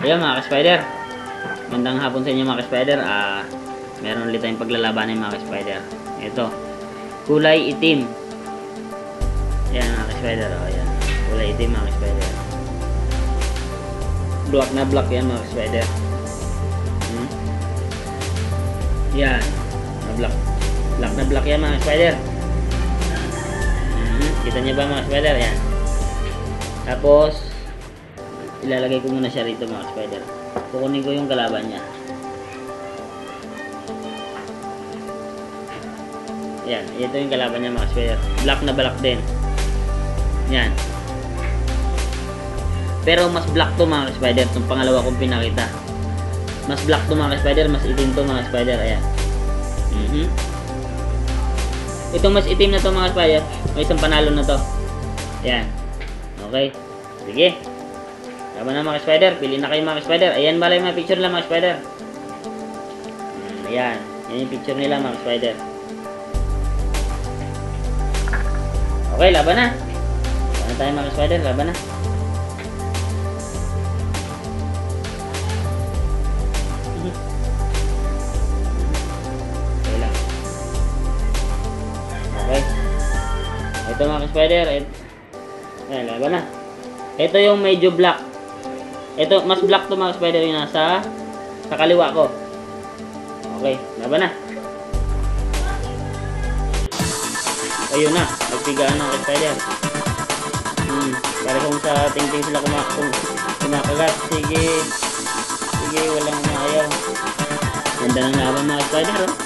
Ayan mga ka-spider. Magandang hapon sa inyo mga ka-spider. Meron ulit tayong paglalabanan mga ka-spider. Ito, kulay itim. Ayan mga ka-spider. Ayan, kulay itim mga ka-spider. Black na black yan mga ka-spider. Yan, na black. Black na black yan mga ka-spider. Kita nyo ba mga ka-spider? Yan. Tapos ilalagay ko muna siya rito mga spider. Kukunin ko yung kalaban niya. Yan, ito yung kalaban niya mga spider. Black na black din. Yan. Pero mas black to mga spider, itong pangalawa kong pinakita. Mas black to mga spider, mas itim to mga spider. Ayan. Itong mas itim na to mga spider, may isang panalo na to. Yan. Okay. Sige. Laban na mga spider. Pili na kayo mga spider. Ayan bala yung mga picture nila mga spider. Ayan. Yan yung picture nila mga spider. Okay, laban na. Laban na tayo mga spider. Laban na. Okay lang. Okay. Ito mga spider. Ayan, laban na. Ito yung medyo black. Ito, mas black to mga spider yung nasa sa kaliwa ko. Okay, laban na. Ayun na, nagpigaan ng spider. Para kung sa tingting sila kumakagat. Sige. Sige, walang maayaw. Ganda ng laban mga spider, oh.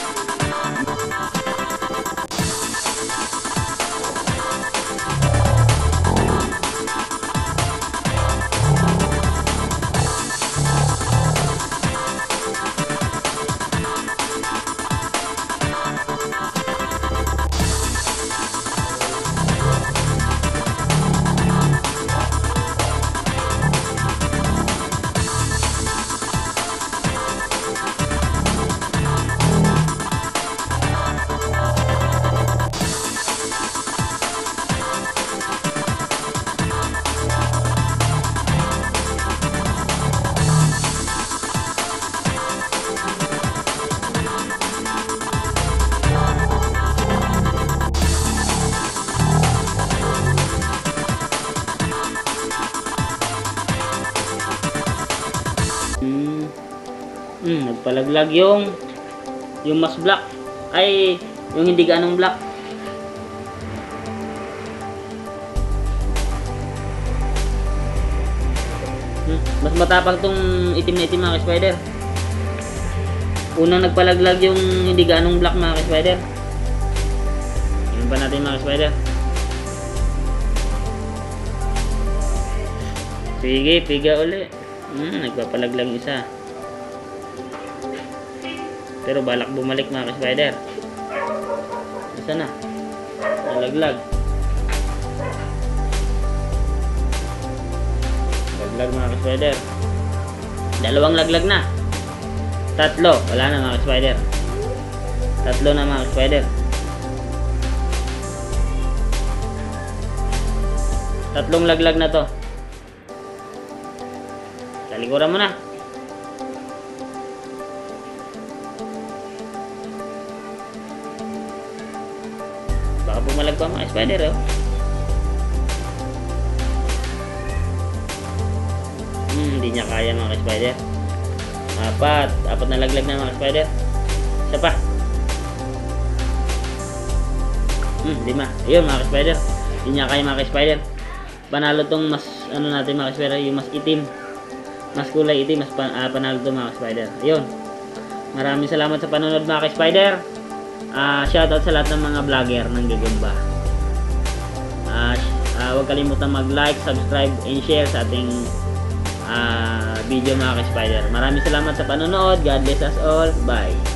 Nagpalaglag yung mas black ay yung hindi ganong black. Mas matapang tong itim na itim mga spider. Unang nagpalaglag yung hindi ganong black mga spider. Tingnan pa natin mga spider. Sige, piga uli. Nagpapalaglag isa. Pero balak bumalik mga spider. Isa na. Nalaglag. Laglag mga spider. Dalawang laglag na. Tatlo. Wala na mga spider. Tatlo na mga spider. Tatlong laglag na to. Talikuran mo na. Baka bumalag pa mga spider, oh. Hindi niya kaya mga spider. Apat na laglag na mga spider. Isa pa. 5. Ayun mga spider. Hindi niya kaya mga spider. Panalo tong mas natin mga spider, yung mas itim. Mas kulay itim, mas panalo to mga spider. Ayun. Maraming salamat sa panonood mga spider. Shoutout sa lahat ng mga vlogger ng Gagamba. Huwag kalimutan mag-like, subscribe, and share sa ating video mga ka-spider. Maraming salamat sa panonood. God bless us all. Bye.